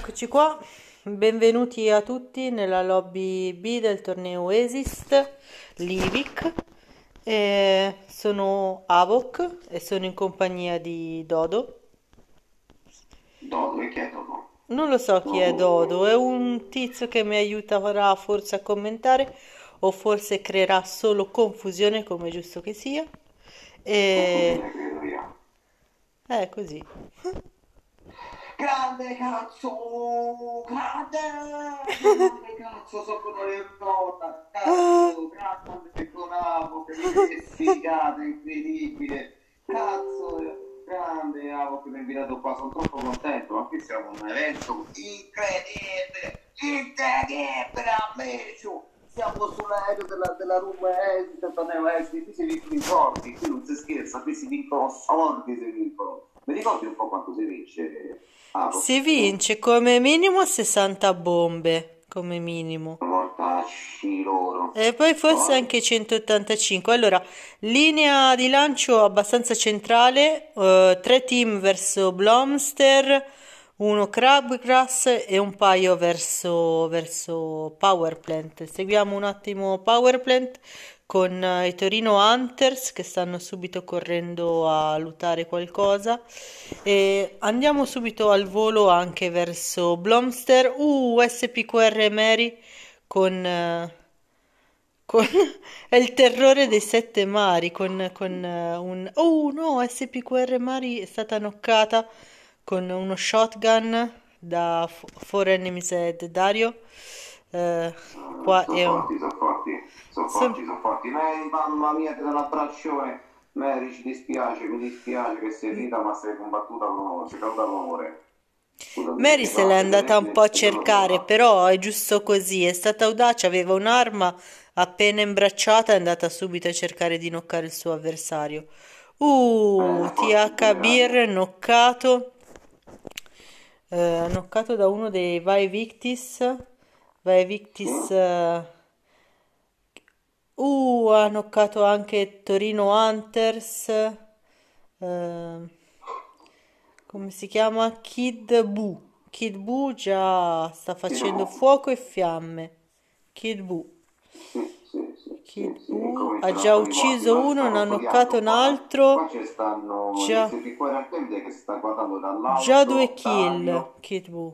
Eccoci qua, benvenuti a tutti nella lobby B del torneo Esist Livic. Sono Avok e sono in compagnia di Dodo. Dodo, e chi è Dodo? Non lo so chi è Dodo, è un tizio che mi aiuterà forse a commentare o forse creerà solo confusione come è giusto che sia. E Confusione, credo io. è così. Grande cazzo! Grande cazzo, so come le nonna! Cazzo, grande bravo, che figata incredibile! Cazzo, grande Avo che mi ha invitato qua, sono troppo contento, ma qui siamo a un evento incredibile, amici! Siamo sull'aereo della Roma Esita, torneo Esita, qui si vincono i soldi, qui non si scherza, qui si vincono soldi, si vincono. Mi ricordi un po' quanto si vince? Si Avo? vince come minimo 60 bombe, come minimo. Mortacci loro. E poi forse Poi? anche 185. Allora, linea di lancio abbastanza centrale, tre team verso Blomster, uno Crabgrass e un paio verso Powerplant. Seguiamo un attimo Powerplant con i Torino Hunters che stanno subito correndo a lootare qualcosa. E andiamo subito al volo anche verso Blomster. SPQR Mary con è il terrore dei sette mari con un oh no, SPQR Mari è stata noccata con uno shotgun da For Enemies Ahead. Dario, eh, qua Sono è un forti, sono forti, sono son- forti, sono forti. Mary, mamma mia, te la abbraccione. Mary, ci dispiace, mi dispiace che sei finita, ma sei combattuta con onore, sei caduta con onore. Scusami se Mary ti se va, l'è sei andata un po' a e te lo devo cercare, fare. però è giusto così, è stata audace, aveva un'arma appena imbracciata, è andata subito a cercare di noccare il suo avversario. Forti in TH generale. Beer knoccato da uno dei Vai Victis. Vai Sì? Victis, ha knoccato anche Torino Hunters. Come si chiama? Kid Buu. Kid Buu già sta Sì, facendo no. fuoco e fiamme. Kid Buu. Sì, sì, sì, Kid sì, sì, Buu ha incominciano a già fare i morti. ucciso Qua ci uno, sta ne ha knoccato custodiando un qua. Qua altro. ci stanno gli Già, SP4 Artemide che sta guardando già due dall'alto, kill. Dario. Kid Buu.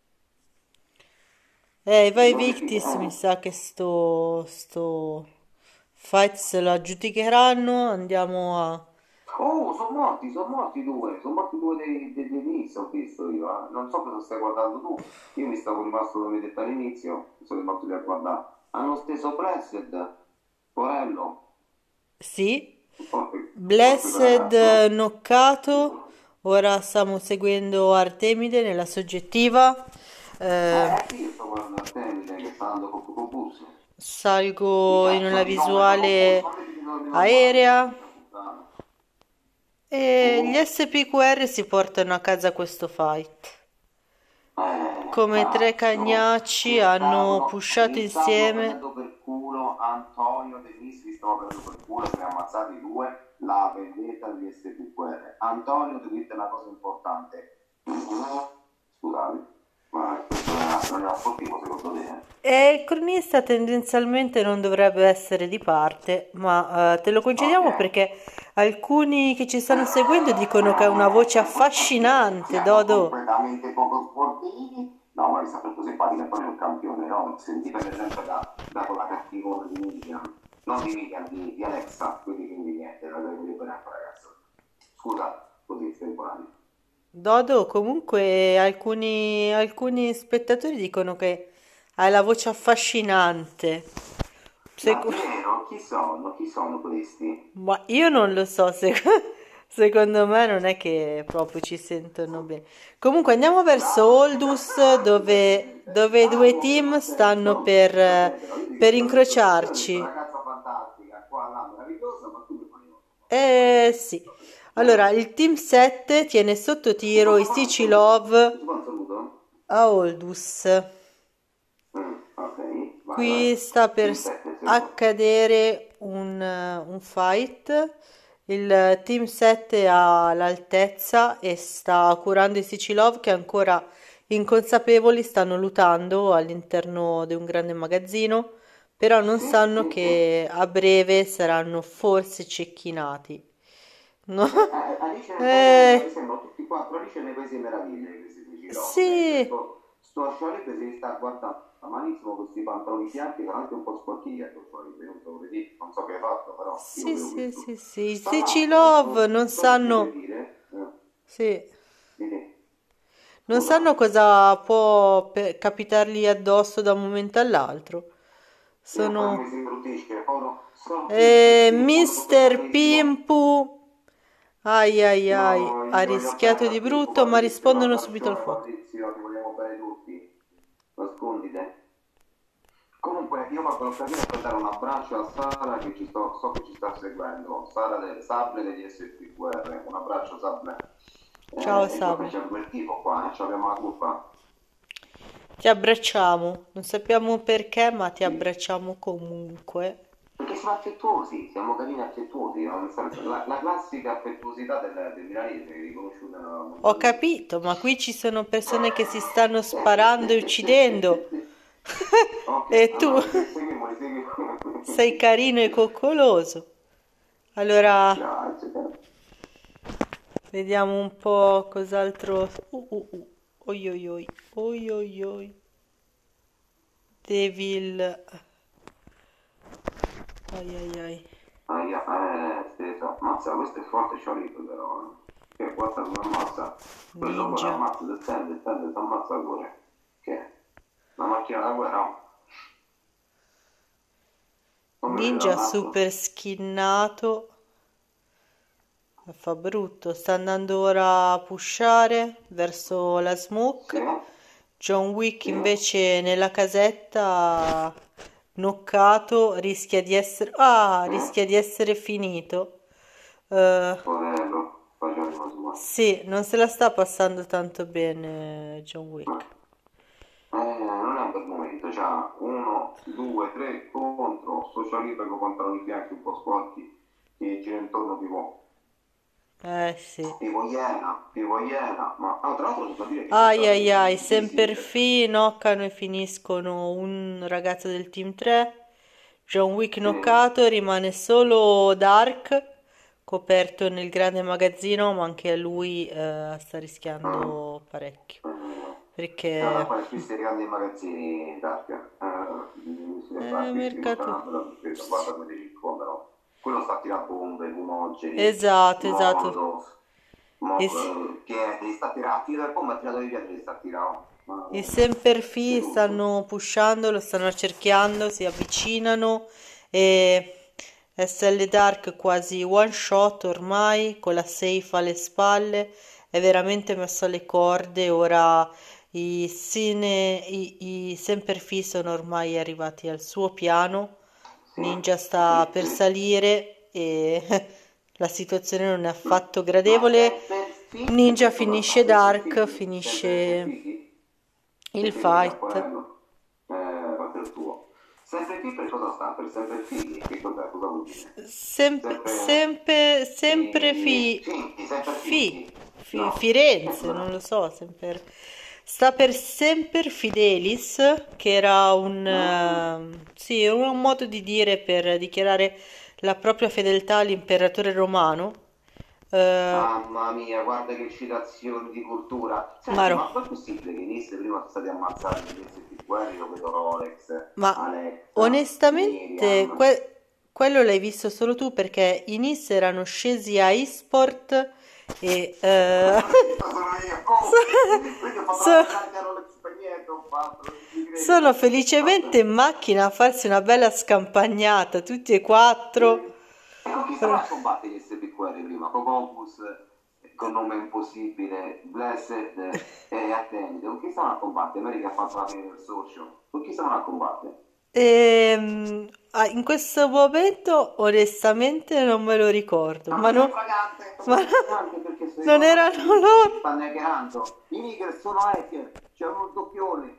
Vai Dove chi? Victis, mi sa che sto fight se lo aggiudicheranno. Andiamo a. Oh, sono morti due dell'inizio, ho visto io. Non so cosa stai guardando tu. Io mi stavo rimasto come detto all'inizio, sono rimasto lì a guardare. Hanno steso Blessed, Porello, Sì. forte Blessed ragazzo. knoccato. Ora stiamo seguendo Artemide nella soggettiva. Eh, Sì, io sto guardando Artemide che sta andando con bus. Chi salgo in cazzo una di nome da Compulso? visuale Ma mettiti nome normale, aerea porca puttana. e gli Oh, SPQR si portano a casa questo fight. Come tre cazzo, cagnacci hanno pushato mi stavano insieme. prendendo per culo Antonio De Nisi, li stavo prendendo per culo, se ne ha ammazzati due, la vendetta degli SPQR. Antonio, ti dite una cosa importante. Scusate, ma questo non è sportivo secondo te? E il cronista tendenzialmente non dovrebbe essere di parte, ma te lo Ok. concediamo perché alcuni che ci stanno seguendo dicono che ha una voce affascinante, Siamo Dodo. completamente poco sportivi. No, ma mi sta troppo simpatica, poi è un campione, no? Sentite per esempio da quella cattivona di Miriam, non di Miriam, di Alexa, quindi niente, la devo liberare ragazzo. Scusa, così estemporaneo. Dodo, comunque alcuni spettatori dicono che hai la voce affascinante. Secondo. Davvero? Chi sono? Chi sono questi? Ma io non lo so, secondo me non è che proprio ci sentono bene. Comunque andiamo verso Bravo, Oldus dove i due bravo, team stanno attento, io ti per io ho detto incrociarci. ragazza fantastica, qua là meravigliosa, ma tu mi fai no. Eh sì. Allora, il team 7 tiene sotto Ti tiro i posso fare un saluto? Sicilov Ti posso fare un saluto? a Oldus. Ok, vai, Qui sta per team 7, sì. accadere un fight. Il team 7 ha l'altezza e sta curando i Sicilov che ancora inconsapevoli stanno lottando all'interno di un grande magazzino, però non Sì, sanno sì, sì. che a breve saranno forse cecchinati. No? Alice nel Paese delle Meraviglie, Eh, sembrano tutti quattro Alice nei Paesi delle Meraviglie, questi due Love. sì, Sto Sciolibbe si sta guardando malissimo questi pantaloni bianchi, sono anche un po' sporchi, ecco, Sciolibbe, non so, vedi, non so che hai fatto, però io sì, vedo sì, questo. sì, sì. I Tra Sici l'altro, Love non sto sentito sanno, dire, sì, vedi, non scusa, sanno cosa può capitargli addosso da un momento all'altro. e poi Sono mi si imbruttisce, sono tutti, sì, sono Mister personalissimo. Pimpu. Ai ai ai, No, ha gli voglio rischiato bene di a Pippo, brutto, ma Patrizio, rispondono subito al abbraccione fuoco. Patrizio, ti vogliamo bene tutti, nascondite. Comunque, io vado l'occasione per dare un abbraccio a Sara che so che ci sta seguendo, Sara del Sable degli SPQR, un abbraccio Sable. Ciao E so che Sable. c'è quel tipo qua, ci abbiamo la colpa. Ti abbracciamo. Non sappiamo perché, ma ti Sì. abbracciamo comunque. Perché siamo affettuosi, siamo carini affettuosi, no? Nel senso, la classica affettuosità del milanese riconosciuta Ho mondialmente. capito, ma qui ci sono persone che si stanno sparando e uccidendo. Ok, E tu allora, seguimoli, sei seguimoli. carino e coccoloso. Allora, Grazie, vediamo un po' cos'altro. Oi oi oi. Oi oi oi. Devil. Ai ai ai. steso. Mazza, questo è forte Sciolito però, Che guarda come ammazza. Quello poi Ninja. ammazza, stende, ti ammazza pure. Che è? Una macchina da guerra? Come vede dal Ninja naso? super skinnato. Fa brutto. Sta andando ora a pushare verso la Sì, smoke. John Wick sì. invece nella casetta, knoccato, rischia di essere finito. Eh, Poverello, faceva una sua. sì, non se la sta passando tanto bene John Wick. Non è un bel momento, c'ha 1, 2, 3 contro, socialistico contro i fianchi un po' sporchi, che gira intorno Sì. tipo Iena, ma tra l'altro devo dire che Ai questa ai ai, sì, sempre fi noccano e finiscono un ragazzo del team 3. John Wick sì, knoccato, rimane solo Dark, coperto nel grande magazzino, ma anche a lui sta mm, rischiando parecchio. è una Perché fare acquisti grandi in magazzini, Dark, si deve fare acquisti tutta mercato. una bella difesa, guarda come ti circondano, quello sta a tirare bombe, fumogeni, Esatto, esatto. molotov, E s- che li sta a tirare, tira il bomba e tirato di pietre li sta a tirare, I di Semperfi tutto. stanno pushando, lo stanno cerchiando, si avvicinano e SL Dark quasi one shot ormai, con la safe alle spalle, è veramente messo alle corde, ora i Semperfi sono ormai arrivati al suo piano, Sì, Ninja sì, sta per sì. salire e la situazione non è affatto Ma gradevole. sempre Fi, Ninja che cosa sta? finisce Sempre Dark, Fighi? Sempre finisce Fighi? il Che ti vedi, fight. Caporello? Fatto il tuo. Sempre Fi per cosa sta? Per sempre Fighi? Che cos'è? Cosa vuol dire? Sempre, Sempre sempre, sempre Fighi, sempre Fighi? No. E Firenze, cosa non no? lo so, sta per Semper Fidelis, che era Mm. sì, un modo di dire per dichiarare la propria fedeltà all'imperatore romano. Eh, Mamma mia, guarda che citazioni di cultura. Senti, Maro, ma è possibile che inizia prima sono stati ammazzati negli ST Guerri, lo vedo Rolex, ma Alexa, onestamente Miriam? quello l'hai visto solo tu perché i Nis erano scesi a eSport e L'ho visto solo io. Oh, quindi ho fatto la so- medaglia Rolex per niente, ho fatto, non ci sono credo. felicemente Vabbè. in macchina a farsi una bella scampagnata, tutti e quattro. E con chi stavano a combattere gli SPQR prima? Con Opus, con nome impossibile, Blessed e Attended. Con chi stavano a combattere? America ha fatto la fine del socio. Con chi stavano a combattere? In questo momento onestamente non me lo ricordo, Ma ma, non è no, fragante, non ma è fragante perché se non guarda erano bene loro. stanno hackerando. I Niger sono hacker, c'è uno doppione,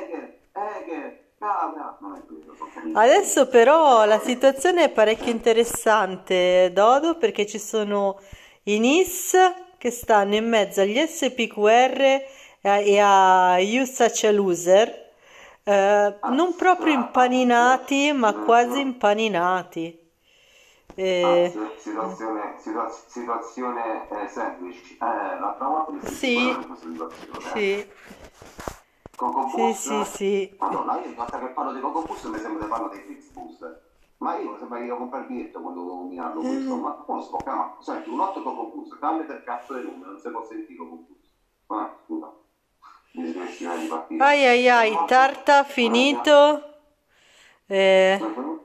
cabra. Non è quello, sono cominciati. Adesso però la situazione è parecchio interessante, Dodo, perché ci sono i NIS che stanno in mezzo agli SPQR e a You Such a Loser, non proprio impaninati, ma quasi impaninati. Eh, situazione semplice. L'altra volta mi senti pure sì, in questa situazione, eh. sì, Coco sì, Boost? sì, sì. Madonna, io ogni volta che parlo di Coco Boost mi sembra di parlare dei Flixbus. Ma io mi sembra che io compro il biglietto quando devo nominarlo questo. Ma come si può chiamare? Senti, un 8 Coco Boost, cambia il cazzo di nome, non si può sentire Coco Boost. Ma scusa, mi smetti di Ai partire. ai Un ai, 8? Tarta finito. Eh,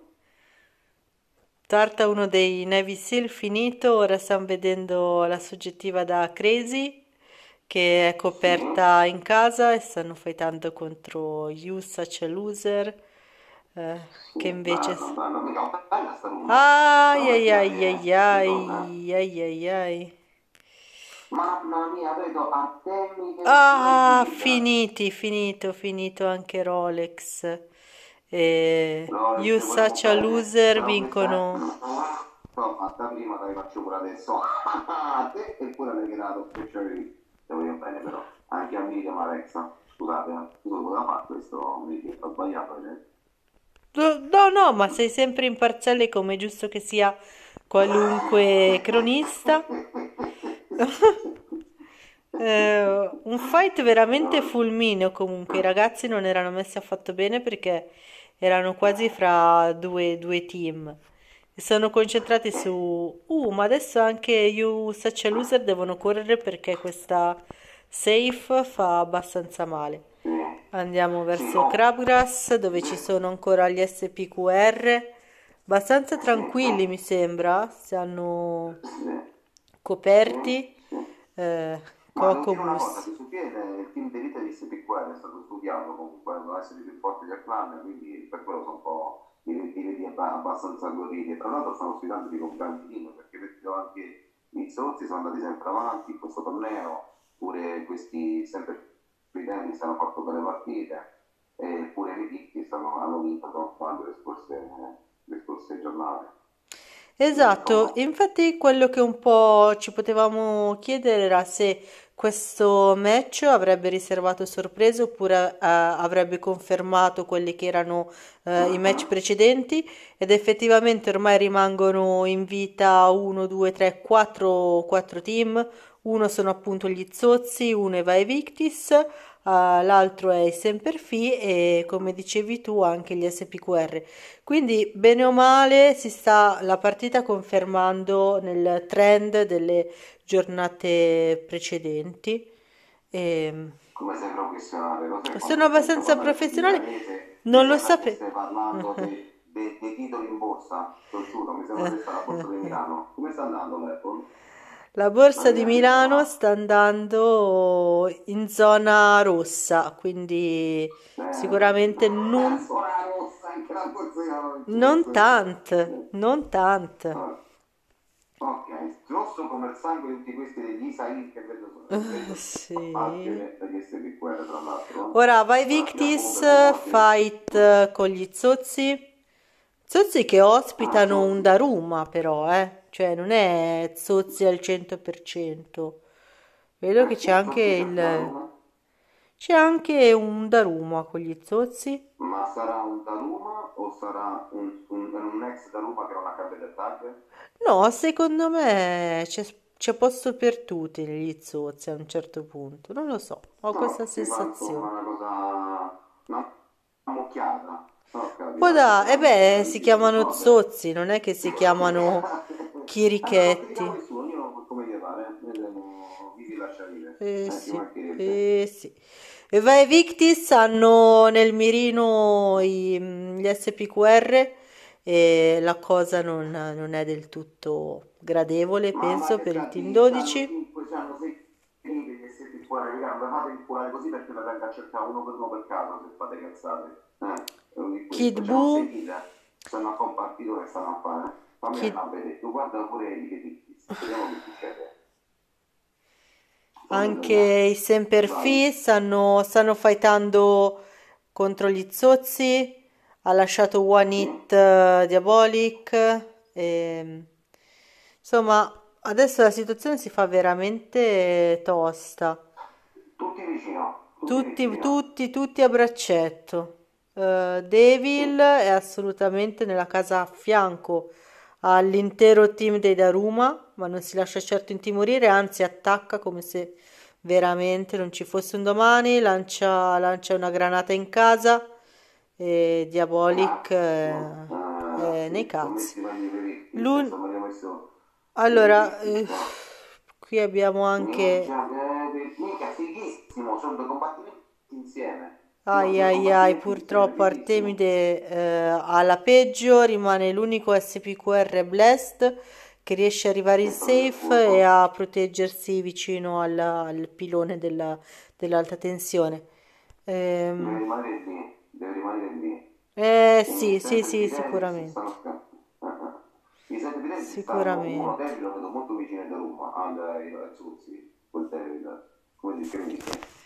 Tarta uno dei Navy Seal finito, ora stiamo vedendo la soggettiva da Crazy che è Sì, coperta in casa e stanno fightando contro You Such a Loser, sì, che invece... bella, bella, mica bella sta Roma. Ai Però è ai piena ai ai di donne, eh. ai ai ai ai. Mamma mia, vedo a tecniche sulle Ah, fila. finito anche Rolex. E You Rolex volevo Such a bene, Loser però questa vincono. l'ho fatta prima, te la faccio pure adesso. A te e pure l'hai creato, che c'avevi. Te voglio bene però, anche a Miriam Alexa. Scusate, scusa, poteva fare questo, Miriam, ho sbagliato, No, no, ma sei sempre imparziale come è giusto che sia qualunque cronista. Un fight veramente fulmineo comunque, i ragazzi non erano messi affatto bene perché erano quasi fra due team. Si sono concentrati su... ma adesso anche You Such a Loser devono correre perché questa safe fa abbastanza male. Sì, Andiamo sì, verso oh, Crabgrass dove ci sono ancora gli SPQR, abbastanza sì, tranquilli mi sembra, stanno sì, sì, coperti. sì. Eh, Ma devo dire una cosa, Cocobus. che su Piede il team d'elite di SPQR è stato studiato comunque, doveva essere più forte del clan, quindi per quello sono un po' li vedi abbastanza gloriti. E tra l'altro stanno sfidando di compagni team, perché vedo anche i Zorzi sono andati sempre avanti in questo torneo, pure questi sempre studenti stanno fatto belle partite, e pure i ricchi hanno vinto quando le scorse giornate. Quindi Esatto, insomma, infatti quello che un po' ci potevamo chiedere era se questo match avrebbe riservato sorprese oppure avrebbe confermato quelli che erano i match mhm, precedenti ed effettivamente ormai rimangono in vita 1, 2, 3, 4 team, uno sono appunto gli Zozzi, uno è Vai Victis, l'altro è i Semperfi e come dicevi tu anche gli SPQR. Quindi, bene o male, si sta la partita confermando nel trend delle giornate precedenti. E come sei professionale, lo sai sono quando ti sento abbastanza parlare sul professionale, milanese, mi non lo sembra che sapevo. stai parlando dei titoli in borsa, te lo giuro, mi sembra che sta la borsa di Milano. Come sta andando l'Apple? La Ma borsa mi di ha detto, Milano ma sta andando in zona rossa, quindi sicuramente zona rossa, anche la borsa di Milano, non giusto? tant, non tant. Ah, ok, rosso come il sangue di tutti questi degli Isail che vedo Sì. parte degli SPQR tra l'altro. Ora vai Ora tiriamo Victis, per promozione. fight con gli Zozzi. Zozzi che Ah, ospitano un Zozzi. Daruma però, eh. Cioè non è Zozzi al 100%. Vedo che c'è Perché anche Zozzi c'è da il... Roma? C'è anche un Daruma con gli Zozzi. Ma sarà un Daruma o sarà un ex Daruma che non ha cambiato il tag? No, secondo me c'è posto per tutti negli Zozzi a un certo punto. Non lo so, ho questa No, si fa insomma sensazione. una cosa, no? Una mucchiata. Ho Può capito, si da... fa Eh una mucchiata beh, di si team, chiamano vabbè. Zozzi, non è che si chiamano Allora non ti Chirichetti. chiamo nessuno, ognuno come gli pare, vedremo chi ti lascia vivere, Eh ci sì, mancherebbe. eh sì. E vai Victis hanno nel mirino gli SPQR e la cosa non è del tutto gradevole, Mamma penso, che per il c'ha team D, c'hanno 12. 5, c'hanno 6 righe che siete fuori, raga, non mi fate inculare così perché mi venga a cercare uno per caso se fate cazzate. È uno di Kid questo. C'hanno 6 Buu, fila, stanno a fare un partito che stanno a fare. Fammi Kid andare a vedere, tu guarda pure i ripetitis, vediamo che succede. Fammi Anche indovinare. i Vai. Semperfi stanno fightando contro gli Zozzi. Ha lasciato One Sì? Hit Diabolic. E, insomma, adesso la situazione si fa veramente tosta. Tutti vicino, tutti Tutti, vicino. tutti, tutti a braccetto. Devil è assolutamente nella casa a fianco all'intero team dei Daruma, ma non si lascia certo intimorire, anzi attacca come se veramente non ci fosse un domani, lancia una granata in casa e Diabolic è nei Sì, sono cazzi. messi i panni per Ictis, L'un- insomma, abbiamo messo per allora, Ictis. qui abbiamo anche. Minchia, minchia, fighissimo, sono due combattimenti insieme. Sono Ai due ai ai, combattimenti insieme, purtroppo fighissimo. Artemide alla peggio, rimane l'unico SPQR Blast che riesce ad arrivare in Che trovi il safe e furbo? a proteggersi vicino al pilone dell'alta tensione. Deve Ehm, rimanere lì, deve rimanere lì. sì, I sì, set sì, di Davis si sicuramente. stanno I set di Davis stanno, uno Sicuramente. Davis lo vedo molto vicino a Roma, al Zuzzi, quel Davis, come si scrive?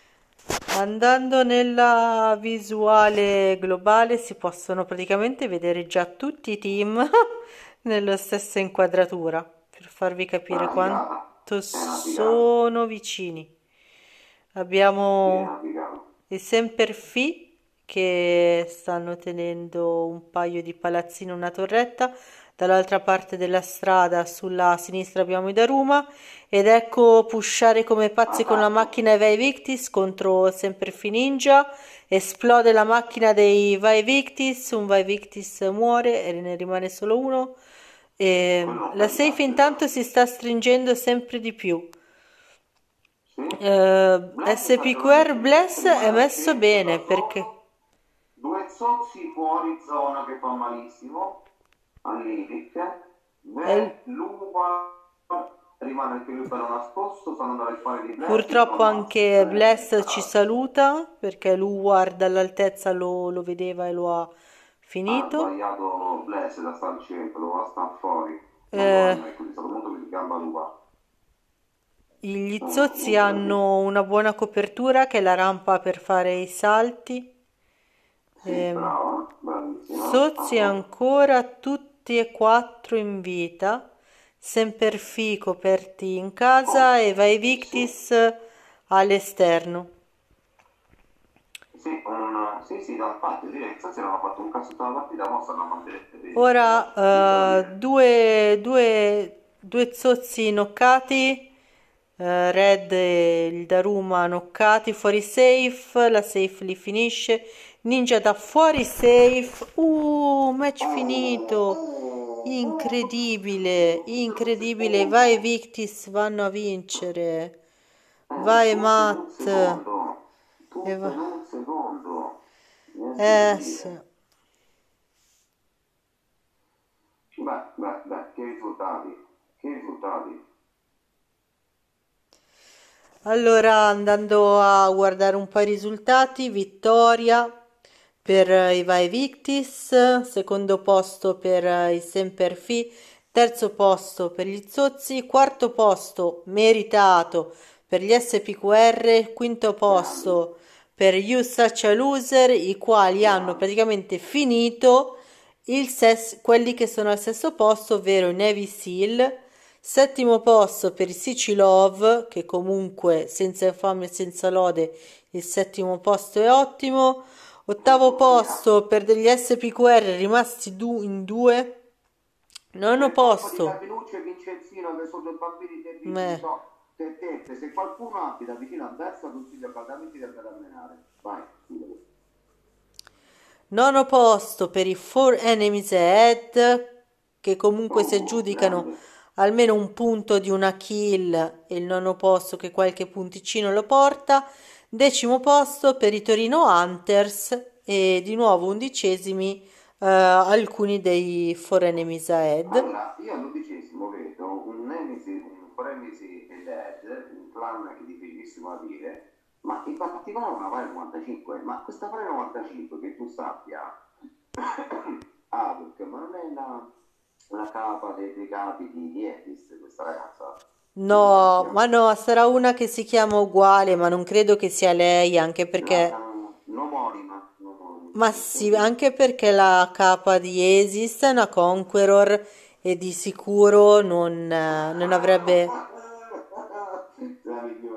Andando nella visuale globale si possono praticamente vedere già tutti i team nella stessa inquadratura per farvi È capire una figata, quanto è una figata, sono vicini. sì, è Abbiamo una figata. i Semperfi che stanno tenendo un paio di palazzini e una torretta. Dall'altra parte della strada, sulla sinistra, abbiamo i Daruma. Ed ecco pushare come pazzi con la Attacco. macchina i Vai Victis contro Semperfi Ninja. Esplode la macchina dei Vai Victis, un Vai Victis muore e ne rimane solo uno. E Quello è un la bel safe cut, però. intanto si sta stringendo sempre di più. Sì? Bless sta trovando SPQR centro, Bless è rimane al messo centro, bene da perché solo. Due zozzi fuori zona che fa malissimo. All'Ivic. è- Lupa rimane anche lui bello nascosto, stanno dalle spalle di Bless, lo purtroppo ammazza. anche Bless ci Cazzo. saluta perché Luwar dall'altezza lo vedeva e lo ha Ha finito. sbagliato Bless da stare al centro, lo va sta fuori. Eh, Madonna, ecco, è stato molto più gamba Lupa. Gli zozzi Niente da dire. hanno una buona copertura che è la rampa per fare i salti. Sì, Ehm, brava, bravissima. Sozzi ancora tutti e quattro in vita, Semperfi coperti in casa Oh, e Vai sì. Victis all'esterno. Sì, sì, sì, da infatti, direi che stasera hanno fatto un cazzo tutta la partita, mo stanno a mantenere benissimo, niente da Ora dire. due zozzi noccati, Red e il Daruma noccati fuori safe, la safe li finisce. Ninja da fuori safe. Match finito. Incredibile, Tutto in un incredibile. Vai secondo, Victis, vanno a vincere. Vai tutto in un Matt. secondo, E tutto va- in un secondo, niente da Sì. dire. Beh, che risultati, che risultati. Allora, andando a guardare un po' i risultati, vittoria per i Vai Victis, secondo posto per i Semperfi, terzo posto per gli Zozzi, quarto posto meritato per gli SPQR, quinto Grandi, posto per You Such a Loser, i quali hanno grandi. praticamente finito quelli che sono al sesto posto, ovvero i Navy Seal. Settimo posto per i Sicilov, che comunque senza infamia e senza lode il settimo posto è ottimo. Ottavo Vittoria. posto per degli SPQR rimasti in due. Nono Per colpa di posto. Capinuccio e Vincenzino che sono due bambini terribili, eh, so, se qualcuno abita vicino a destra consiglio caldamente di andare a menare. Vai, scusami. Nono posto per i Four Enemies Ahead, che comunque si aggiudicano Grande. almeno un punto di una kill, e il nono posto che qualche punticino lo porta. Decimo posto per i Torino Hunters e di nuovo undicesimi alcuni dei Four Enemies Ahead. Allora, io all'11° vedo un Nemesi, un Fremesi e Dead, un clan che è difficilissimo da dire, ma in particolare una Valle 95, ma questa Valle 95 che tu sappia, Adolf, ma non è una capa dei capi di Edis, questa ragazza, che tu No, sappia. ma no, sarà una che si chiama uguale, ma non credo che sia lei, anche La perché. chiamano Nomonima, Nomonima, Ma non sì, credo. anche perché la capa di Asis è una Conqueror e di sicuro non avrebbe. La migliore,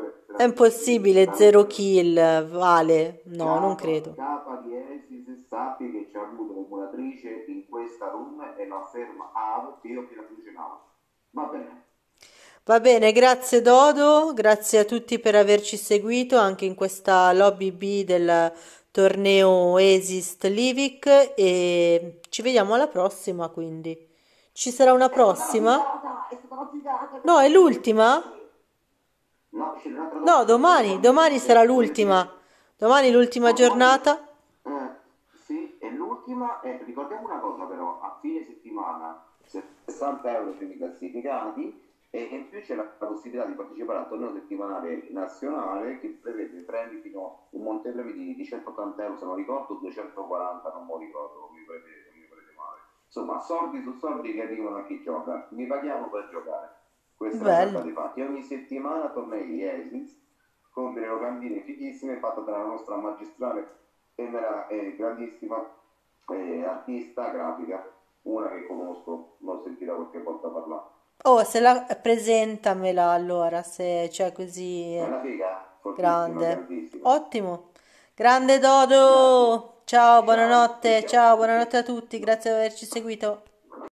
È di Esis, impossibile, zero kill, vale. No, non credo. capa di Esis, sappi che ci ha avuto l'emulatrice in questa room e lo afferma Av, che io più la funzionavo. Va bene. Va bene, grazie Dodo, grazie a tutti per averci seguito anche in questa lobby B del torneo Esist Livik e ci vediamo alla prossima, quindi. Ci sarà una prossima? È stata una figata No, è questa l'ultima? qui. No, c'è un'altra No, dopo, domani sarà come l'ultima. dire. Domani l'ultima No, domani, giornata. sì, e l'ultima, ricordiamo una cosa però, a fine settimana 60 euro per i classificati e in più c'è la possibilità di partecipare al torneo settimanale nazionale che prevede premi fino a un montepremi di 180 euro se non ricordo, 240 non mi ricordo, non mi prendete male. Insomma, soldi su soldi che arrivano a chi gioca, mi paghiamo per giocare. Questa è la realtà Bello. dei fatti. Ogni settimana tornei Esils con delle locandine fighissime fatte dalla nostra magistrale e grandissima artista grafica, una che conosco, l'ho sentita qualche volta parlare. Oh, se la presentamela allora, se c'è così È una figa, fortissima, grande. grandissima. Ottimo. Grande Grazie. Dodo. Ciao, Ciao, buonanotte. ciao a Ciao, buonanotte tutti. a tutti. Grazie per averci seguito.